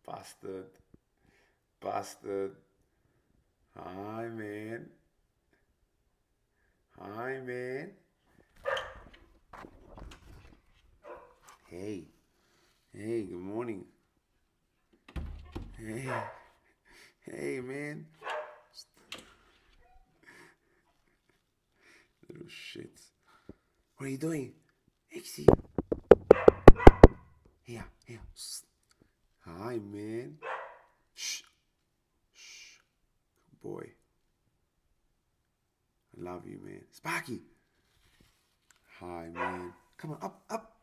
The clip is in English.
Bastard. Bastard. Hi, man. Hi, man. Hey. Hey, good morning. Hey. Hey, man. Little shits. What are you doing? Ixie. Here, here. Hi, man. Shh. Shh. Good boy. I love you, man. Sparky. Hi, man. Come on, up, up.